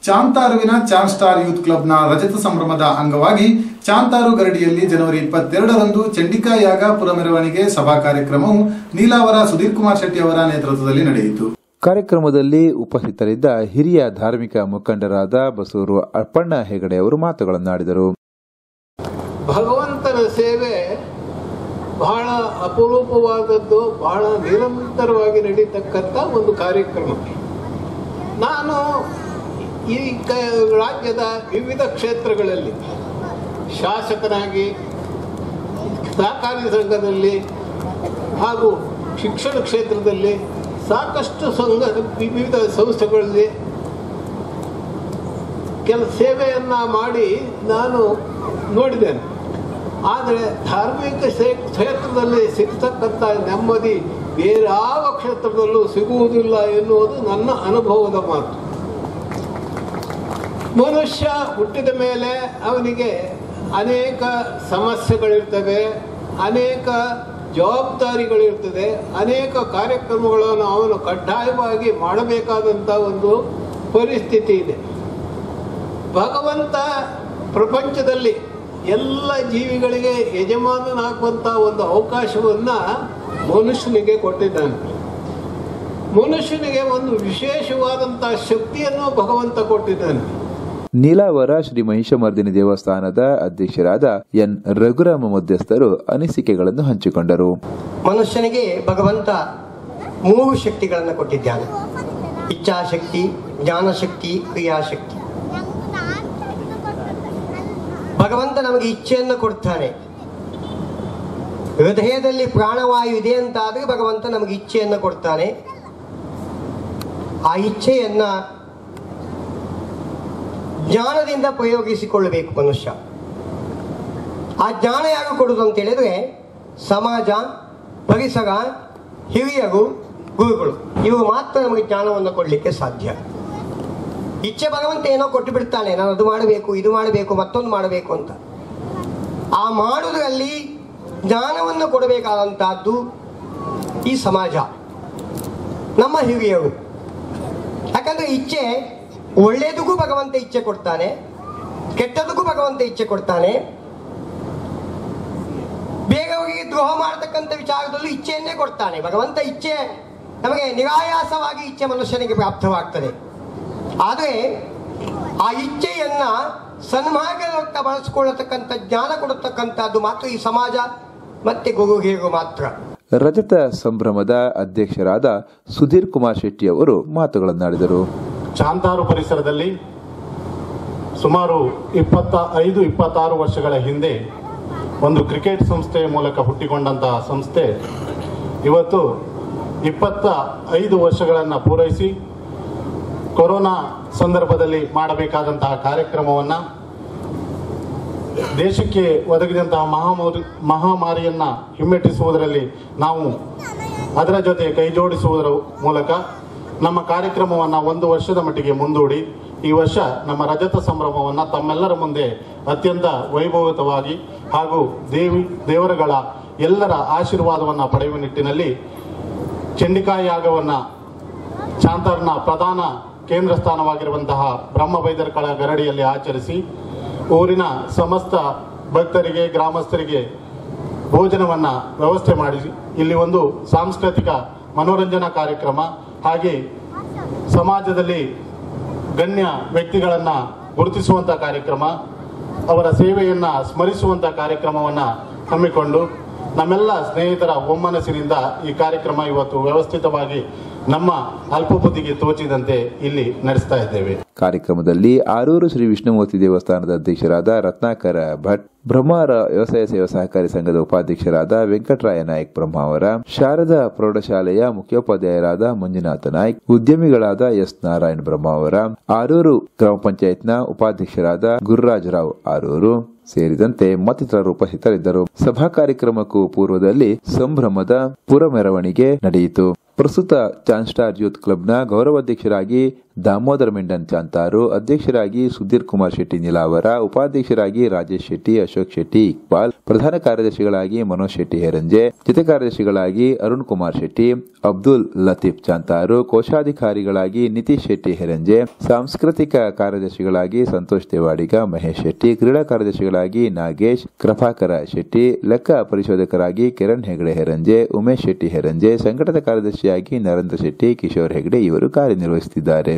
ಚಾಂತಾರುವಿನ ಚಾನ್ star youth ಕ್ಲಬ್ನ ರಜತ ಸಂಭ್ರಮದ ಅಂಗವಾಗಿ ಚಾಂತಾರು ಗರಡಿಯಲ್ಲಿ ಜನವರಿ 22ರಂದು ಚಂಡಿಕಾ ಯಾಗ ಪುರಮೆರವಣಿಗೆ ಸಭಾ ಕಾರ್ಯಕ್ರಮವು ನೀಲಾವರ ಸುಧೀರ್ ಕುಮಾರ್ ಶೆಟ್ಟಿ ಅವರ ನೇತೃತ್ವದಲ್ಲಿ ನಡೆಯಿತು. ಕಾರ್ಯಕ್ರಮದಲ್ಲಿ ಉಪಸ್ಥಿತರಿದ್ದ ಹಿರಿಯ ಧಾರ್ಮಿಕ ಮುಖಂಡರಾದ ಬಸೂರು ಅಪ್ಪಣ್ಣ ಹೆಗಡೆ ಅವರು ಮಾತುಗಳನ್ನಾಡಿದರು. ಭಗವಂತನ ಸೇವೆ ಬಹಳ ಅಪರೂಪವಾದದ್ದು, ಬಹಳ ನಿರಂತರವಾಗಿ ನಡೀತಕ್ಕಂಥ ಒಂದು ಕಾರ್ಯಕ್ರಮ. ನಾನು ಈ ರಾಜ್ಯದ ವಿವಿಧ ಕ್ಷೇತ್ರಗಳಲ್ಲಿ ಶಾಸಕನಾಗಿ, ಸಹಕಾರಿ ಸಂಘದಲ್ಲಿ ಹಾಗೂ ಶಿಕ್ಷಣ ಕ್ಷೇತ್ರದಲ್ಲಿ ಸಾಕಷ್ಟು ವಿವಿಧ ಸಂಸ್ಥೆಗಳಲ್ಲಿ ಸೇವೆಯನ್ನು ಮಾಡಿ ನಾನು ನೋಡಿದ್ದೇನೆ. ಆದರೆ ಧಾರ್ಮಿಕ ಕ್ಷೇತ್ರದಲ್ಲಿ ಸಿಗ್ತಕ್ಕಂಥ ನೆಮ್ಮದಿ ಬೇರೆ ಯಾವ ಕ್ಷೇತ್ರದಲ್ಲೂ ಸಿಗುವುದಿಲ್ಲ ಎನ್ನುವುದು ನನ್ನ ಅನುಭವದ ಮಾತು. ಮನುಷ್ಯ ಹುಟ್ಟಿದ ಮೇಲೆ ಅವನಿಗೆ ಅನೇಕ ಸಮಸ್ಯೆಗಳಿರ್ತವೆ, ಅನೇಕ ಜವಾಬ್ದಾರಿಗಳಿರ್ತದೆ, ಅನೇಕ ಕಾರ್ಯಕ್ರಮಗಳನ್ನು ಅವನು ಕಡ್ಡಾಯವಾಗಿ ಮಾಡಬೇಕಾದಂಥ ಒಂದು ಪರಿಸ್ಥಿತಿ ಇದೆ. ಭಗವಂತ ಪ್ರಪಂಚದಲ್ಲಿ ಎಲ್ಲ ಜೀವಿಗಳಿಗೆ ಯಜಮಾನನಾಗುವಂಥ ಒಂದು ಅವಕಾಶವನ್ನು ಮನುಷ್ಯನಿಗೆ ಕೊಟ್ಟಿದ್ದಾನೆ. ಮನುಷ್ಯನಿಗೆ ಒಂದು ವಿಶೇಷವಾದಂಥ ಶಕ್ತಿಯನ್ನು ಭಗವಂತ ಕೊಟ್ಟಿದ್ದಾನೆ. ನೀಲಾವರ ಶ್ರೀ ಮಹಿಷಮರ್ದಿನಿ ದೇವಸ್ಥಾನದ ಅಧ್ಯಕ್ಷರಾದ ಎನ್ ರಘುರಾಮ ಮಧ್ಯಸ್ಥರು ಅನಿಸಿಕೆಗಳನ್ನು ಹಂಚಿಕೊಂಡರು. ಮನುಷ್ಯನಿಗೆ ಭಗವಂತ 3 ಶಕ್ತಿಗಳನ್ನು ಕೊಟ್ಟಿದ್ದಾನೆ: ಇಚ್ಛಾಶಕ್ತಿ, ಜ್ಞಾನಶಕ್ತಿ, ಕ್ರಿಯಾಶಕ್ತಿ. ಭಗವಂತ ನಮಗೆ ಇಚ್ಛೆಯನ್ನು ಕೊಡ್ತಾನೆ. ಹೃದಯದಲ್ಲಿ ಪ್ರಾಣವಾಯು ಇದೆ ಅಂತಾದರೆ ಭಗವಂತ ನಮಗೆ ಇಚ್ಛೆಯನ್ನು ಕೊಡ್ತಾನೆ. ಆ ಇಚ್ಛೆಯನ್ನ ಜ್ಞಾನದಿಂದ ಪ್ರಯೋಗಿಸಿಕೊಳ್ಳಬೇಕು ಮನುಷ್ಯ. ಆ ಜ್ಞಾನ ಯಾರು ಕೊಡುವುದು ಅಂತ ಹೇಳಿದ್ರೆ ಸಮಾಜ, ಪರಿಸರ, ಹಿರಿಯರು, ಗುರುಗಳು, ಇವರು ಮಾತ್ರ ನಮಗೆ ಜ್ಞಾನವನ್ನು ಕೊಡಲಿಕ್ಕೆ ಸಾಧ್ಯ. ಇಚ್ಛೆ ಭಗವಂತ ಏನೋ ಕೊಟ್ಟು ಬಿಡ್ತಾನೆ, ನಾನು ಅದು ಮಾಡಬೇಕು, ಇದು ಮಾಡಬೇಕು, ಮತ್ತೊಂದು ಮಾಡಬೇಕು ಅಂತ. ಆ ಮಾಡುವುದರಲ್ಲಿ ಜ್ಞಾನವನ್ನು ಕೊಡಬೇಕಾದಂತಹದ್ದು ಈ ಸಮಾಜ, ನಮ್ಮ ಹಿರಿಯರು. ಯಾಕಂದ್ರೆ ಇಚ್ಛೆ ಒಳ್ಳೆಯದಕ್ಕೂ ಭಗವಂತ ಇಚ್ಛೆ ಕೊಡ್ತಾನೆ, ಕೆಟ್ಟದಕ್ಕೂ ಭಗವಂತ ಇಚ್ಛೆ ಕೊಡ್ತಾನೆ. ಬೇರೆಯವರಿಗೆ ದ್ರೋಹ ಮಾಡತಕ್ಕಂಥ ವಿಚಾರದಲ್ಲೂ ಇಚ್ಛೆಯನ್ನೇ ಕೊಡ್ತಾನೆ ಭಗವಂತ. ಇಚ್ಛೆ ನಮಗೆ ನಿರಾಯಾಸವಾಗಿ ಇಚ್ಛೆ ಮನುಷ್ಯನಿಗೆ ಪ್ರಾಪ್ತವಾಗ್ತದೆ. ಆದರೆ ಆ ಇಚ್ಛೆಯನ್ನ ಸನ್ಮಾರ್ಗದತ್ತ ಬಳಸಿಕೊಳ್ಳತಕ್ಕಂಥ ಜ್ಞಾನ ಕೊಡತಕ್ಕಂಥದ್ದು ಮಾತ್ರ ಈ ಸಮಾಜ ಮತ್ತೆ ಗುರುಹಿರಿಯರು ಮಾತ್ರ. ರಜತ ಸಂಭ್ರಮದ ಅಧ್ಯಕ್ಷರಾದ ಸುಧೀರ್ ಕುಮಾರ್ ಶೆಟ್ಟಿ ಅವರು ಮಾತುಗಳನ್ನಾಡಿದರು. ಚಾಂತಾರು ಪರಿಸರದಲ್ಲಿ ಸುಮಾರು 25-26 ವರ್ಷಗಳ ಹಿಂದೆ ಒಂದು ಕ್ರಿಕೆಟ್ ಸಂಸ್ಥೆಯ ಮೂಲಕ ಹುಟ್ಟಿಕೊಂಡಂತಹ ಸಂಸ್ಥೆ ಇವತ್ತು 25 ವರ್ಷಗಳನ್ನು ಪೂರೈಸಿ ಕೊರೋನಾ ಸಂದರ್ಭದಲ್ಲಿ ಮಾಡಬೇಕಾದಂತಹ ಕಾರ್ಯಕ್ರಮವನ್ನು, ದೇಶಕ್ಕೆ ಒದಗಿದಂತಹ ಮಹಾಮಾರಿಯನ್ನು ಹಿಮ್ಮೆಟ್ಟಿಸುವುದರಲ್ಲಿ ನಾವು ಅದರ ಜೊತೆ ಕೈ ಜೋಡಿಸುವುದರ ಮೂಲಕ ನಮ್ಮ ಕಾರ್ಯಕ್ರಮವನ್ನು 1 ವರ್ಷದ ಮಟ್ಟಿಗೆ ಮುಂದೂಡಿ ಈ ವರ್ಷ ನಮ್ಮ ರಜತ ಸಂಭ್ರಮವನ್ನು ತಮ್ಮೆಲ್ಲರ ಮುಂದೆ ಅತ್ಯಂತ ವೈಭವಿತವಾಗಿ ಹಾಗೂ ದೇವರುಗಳ ಎಲ್ಲರ ಆಶೀರ್ವಾದವನ್ನು ಪಡೆಯುವ ನಿಟ್ಟಿನಲ್ಲಿ ಚಂಡಿಕಾ ಯಾಗವನ್ನು ಚಾಂತಾರ್ನ ಪ್ರಧಾನ ಕೇಂದ್ರ ಸ್ಥಾನವಾಗಿರುವಂತಹ ಬ್ರಹ್ಮಬೈದರ್ಕಳ ಗರಡಿಯಲ್ಲಿ ಆಚರಿಸಿ ಊರಿನ ಸಮಸ್ತ ಭಕ್ತರಿಗೆ, ಗ್ರಾಮಸ್ಥರಿಗೆ ಭೋಜನವನ್ನು ವ್ಯವಸ್ಥೆ ಮಾಡಿ ಇಲ್ಲಿ ಒಂದು ಸಾಂಸ್ಕೃತಿಕ ಮನೋರಂಜನಾ ಕಾರ್ಯಕ್ರಮ ಹಾಗೆ ಸಮಾಜದಲ್ಲಿ ಗಣ್ಯ ವ್ಯಕ್ತಿಗಳನ್ನು ಗುರುತಿಸುವಂಥ ಕಾರ್ಯಕ್ರಮ, ಅವರ ಸೇವೆಯನ್ನು ಸ್ಮರಿಸುವಂಥ ಕಾರ್ಯಕ್ರಮವನ್ನು ಹಮ್ಮಿಕೊಂಡು ನಮ್ಮೆಲ್ಲ ಸ್ನೇಹಿತರ ಒಮ್ಮನಸ್ಸಿನಿಂದ ಈ ಕಾರ್ಯಕ್ರಮ ಇವತ್ತು ವ್ಯವಸ್ಥಿತವಾಗಿ ನಮ್ಮ ಅಲ್ಪಬುದ್ಧಿಗೆ ತೋಚಿದಂತೆ ಇಲ್ಲಿ ನಡೆಸ್ತಾ ಇದ್ದೇವೆ. ಕಾರ್ಯಕ್ರಮದಲ್ಲಿ ಆರೂರು ಶ್ರೀ ವಿಷ್ಣುಮೂರ್ತಿ ದೇವಸ್ಥಾನದ ಅಧ್ಯಕ್ಷರಾದ ರತ್ನಾಕರ ಭಟ್, ಬ್ರಹ್ಮಾವರ ವ್ಯವಸಾಯ ಸೇವಾ ಸಹಕಾರಿ ಸಂಘದ ಉಪಾಧ್ಯಕ್ಷರಾದ ವೆಂಕಟರಾಯ ನಾಯ್ಕ್ ಬ್ರಹ್ಮಾವರ, ಶಾರದಾ ಪ್ರೌಢಶಾಲೆಯ ಮುಖ್ಯೋಪಾಧ್ಯಾಯರಾದ ಮಂಜುನಾಥ ನಾಯ್ಕ್, ಉದ್ಯಮಿಗಳಾದ ಎಸ್ ನಾರಾಯಣ್ ಬ್ರಹ್ಮಾವರ, ಆರೂರು ಗ್ರಾಮ ಪಂಚಾಯತ್ನ ಉಪಾಧ್ಯಕ್ಷರಾದ ಗುರುರಾಜರಾವ್ ಆರೂರು ಸೇರಿದಂತೆ ಮತ್ತಿತರರು ಉಪಸ್ಥಿತರಿದ್ದರು. ಸಭಾ ಕಾರ್ಯಕ್ರಮಕ್ಕೂ ಪೂರ್ವದಲ್ಲಿ ಸಂಭ್ರಮದ ಪುರ ಮೆರವಣಿಗೆ ನಡೆಯಿತು. ಪ್ರಸ್ತುತ ಚಾನ್ ಸ್ಟಾರ್ ಯೂತ್ ಕ್ಲಬ್ನ ಗೌರವಾಧ್ಯಕ್ಷರಾಗಿ ದಾಮೋದರ ಮೆಂಡನ್ ಚಾಂತಾರು, ಅಧ್ಯಕ್ಷರಾಗಿ ಸುಧೀರ್ ಕುಮಾರ್ ಶೆಟ್ಟಿ ನಿಲಾವರ, ಉಪಾಧ್ಯಕ್ಷರಾಗಿ ರಾಜೇಶ್ ಶೆಟ್ಟಿ, ಅಶೋಕ್ ಶೆಟ್ಟಿ ಇಕ್ಬಾಲ್, ಪ್ರಧಾನ ಕಾರ್ಯದರ್ಶಿಗಳಾಗಿ ಮನೋಜ್ ಶೆಟ್ಟಿ ಹೆರಂಜೆ, ಜೊತೆ ಕಾರ್ಯದರ್ಶಿಗಳಾಗಿ ಅರುಣ್ ಕುಮಾರ್ ಶೆಟ್ಟಿ, ಅಬ್ದುಲ್ ಲತೀಫ್ ಚಾಂತಾರು, ಕೋಶಾಧಿಕಾರಿಗಳಾಗಿ ನಿತೀಶ್ ಶೆಟ್ಟಿ ಹೆರಂಜೆ, ಸಾಂಸ್ಕೃತಿಕ ಕಾರ್ಯದರ್ಶಿಗಳಾಗಿ ಸಂತೋಷ್ ದೇವಾಡಿಗ, ಮಹೇಶ್ ಶೆಟ್ಟಿ, ಕ್ರೀಡಾ ಕಾರ್ಯದರ್ಶಿಗಳಾಗಿ ನಾಗೇಶ್, ಕೃಪಾಕರ ಶೆಟ್ಟಿ, ಲೆಕ್ಕ ಪರಿಶೋಧಕರಾಗಿ ಕಿರಣ್ ಹೆಗಡೆ ಹೆರಂಜೆ, ಉಮೇಶ್ ಶೆಟ್ಟಿ ಹೆರಂಜೆ, ಸಂಘಟನಾ ಕಾರ್ಯದರ್ಶಿಯಾಗಿ ನರೇಂದ್ರ ಶೆಟ್ಟಿ, ಕಿಶೋರ್ ಹೆಗಡೆ ಇವರು ಕಾರ್ಯನಿರ್ವಹಿಸುತ್ತಿದ್ದಾರೆ.